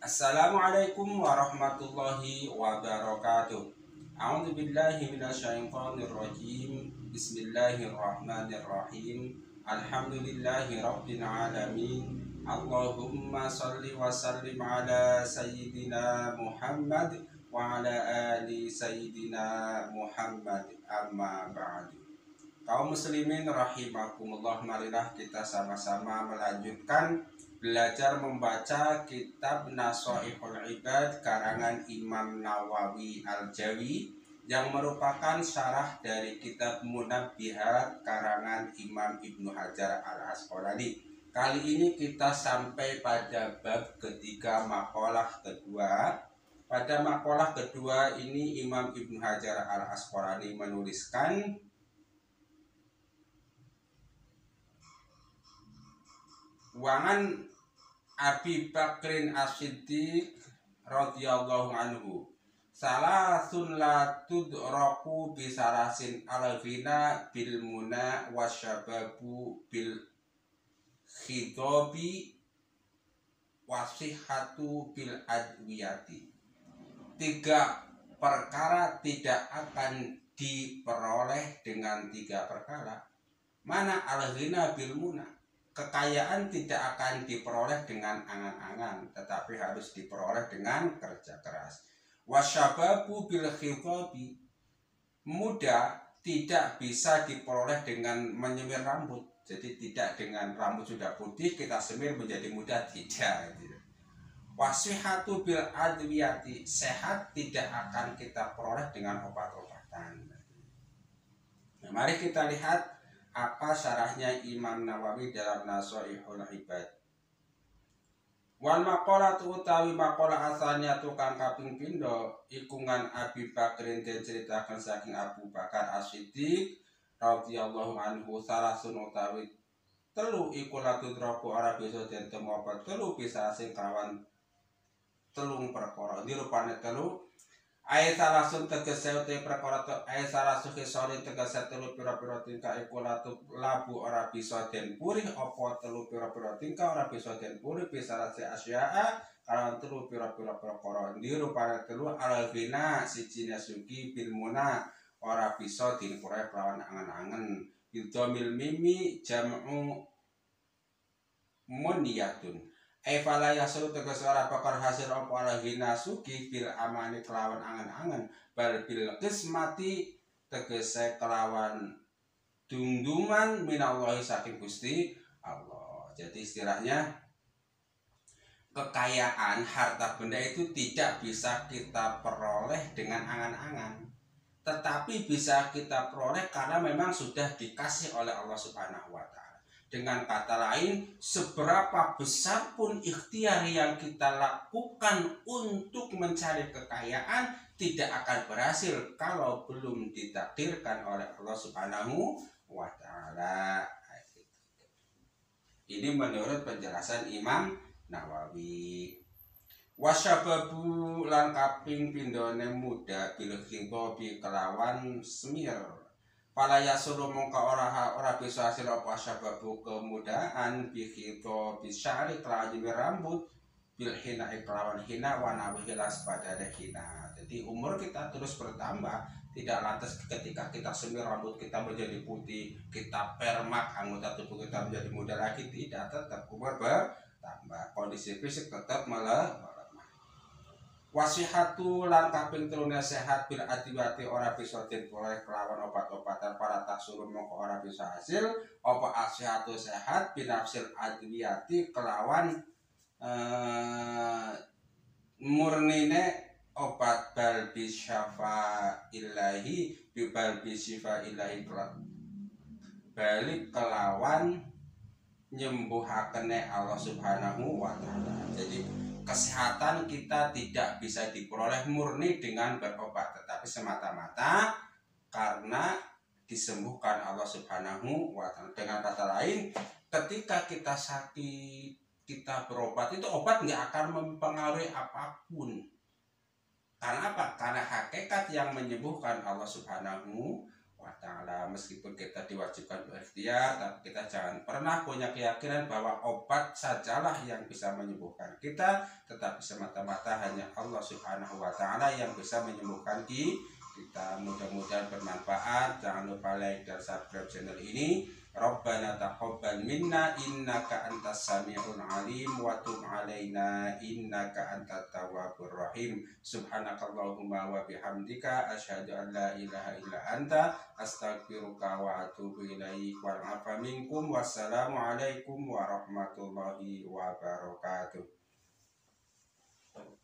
Assalamualaikum warahmatullahi wabarakatuh. A'udzu billahi minasyaitonir rajim. Bismillahirrahmanirrahim. Alhamdulillahi rabbil alamin. Allahumma shalli wa sallim ala sayyidina Muhammad wa ala ali sayyidina Muhammad. Amma ba'du. Kaum muslimin rahimakumullah, marilah kita sama-sama melanjutkan belajar membaca kitab Nasha'ihul Ibad karangan Imam Nawawi Al-Jawi yang merupakan syarah dari kitab Munabbihat karangan Imam Ibnu Hajar Al-Asqalani. Kali ini kita sampai pada bab ketiga, maqalah kedua. Pada maqalah kedua ini Imam Ibnu Hajar Al-Asqalani menuliskan wangan Abi Bakrin As-Siddiq radhiyallahu anhu salasun la tudraku bisarasin al-ghina bil muna wasyababu bil khidobi wasihatu bil adwiyati. Tiga perkara tidak akan diperoleh dengan tiga perkara. Mana al-ghina bil muna? Kekayaan tidak akan diperoleh dengan angan-angan, tetapi harus diperoleh dengan kerja keras. Wasyababu bil khitabi, muda tidak bisa diperoleh dengan menyemir rambut. Jadi tidak dengan rambut sudah putih kita semir menjadi muda, tidak. Wasihatu bil adwiyati, sehat tidak akan kita peroleh dengan obat-obatan. Nah, mari kita lihat apa syarahnya Imam Nawawi dalam Nasha'ihul Ibad. Wal maqalatu utawi maqalah asalnya tukang kaping pindho ikungan Abi Bakrin den ceritakan saking Abu Bakar As-Siddiq radhiyallahu anhu salasun utawi telu iku latu dropo ora bisa den temu apa telu bisa sing kawan telung perkara dirupane telu. Ayat salasun tegese te perkara ayat salasun kisori tegese telu pira-pira tingkah iku labu ora bisa den purih apa telu pira-pira tingkah ora bisa den purih bisa rase asya'a kalan telu pira-pira perkara dirupane telu al-ghina sijine sugi bil muna ora bisa dinpurih kelawan angen-angen bidhamil mimi jam'u muniyatun. Fala yasru tegas ora bakal hasil apa ala hina suki bil amani kelawan angan-angan bal bil qismati tegese kelawan dungdungan minallahi saking Gusti Allah. Jadi istilahnya kekayaan harta benda itu tidak bisa kita peroleh dengan angan-angan, tetapi bisa kita peroleh karena memang sudah dikasih oleh Allah Subhanahu wa taala. Dengan kata lain, seberapa besar pun ikhtiar yang kita lakukan untuk mencari kekayaan tidak akan berhasil kalau belum ditakdirkan oleh Allah Subhanahu wa taala. Ini menurut penjelasan Imam Nawawi. Wasyababu lan kaping pindhone muda bil khidobi kelawan semir. Pala yasulu mongka ora bisa hasil apa sababu kemudahan bikhito bisyari kelawan rambut bil hina kelawan hina wana wihilas pada hina. Jadi umur kita terus bertambah, tidak lantas ketika kita semir rambut kita menjadi putih, kita permak anggota tubuh kita menjadi muda lagi, tidak, tetap umur bertambah, kondisi fisik tetap melemah. Wasihatu lan kaping telune sehat bil adwati ora bisa diperoleh kelawan obat-obatan para taksuru mongko ora bisa hasil apa asihatu sehat binafsil adwiyati kelawan murnine obat bal bisyafa ilahi bibal bisyifa ilahi balik kelawan nyembuhakene Allah Subhanahu wa taala. Jadi kesehatan kita tidak bisa diperoleh murni dengan berobat, tetapi semata-mata karena disembuhkan Allah Subhanahu wa taala. Dengan kata lain, ketika kita sakit, kita berobat, itu obat nggak akan mempengaruhi apapun. Karena apa? Karena hakikat yang menyembuhkan Allah Subhanahu wa ta'ala. Meskipun kita diwajibkan berikhtiar, tapi kita jangan pernah punya keyakinan bahwa obat sajalah yang bisa menyembuhkan kita, tetapi semata-mata hanya Allah Subhanahu wa ta'ala yang bisa menyembuhkan kita. Mudah-mudahan bermanfaat. Jangan lupa like dan subscribe channel ini. Rabbana taqabbal minna innaka antas sami'ul alim wa tub alaina innaka antat tawwabur rahim. Subhanakallahumma wa bihamdika asyhadu an la ilaha illa anta astaghfiruka wa atubu ilaik. Wal afa minkum. Wassalamu alaikum warahmatullahi wabarakatuh.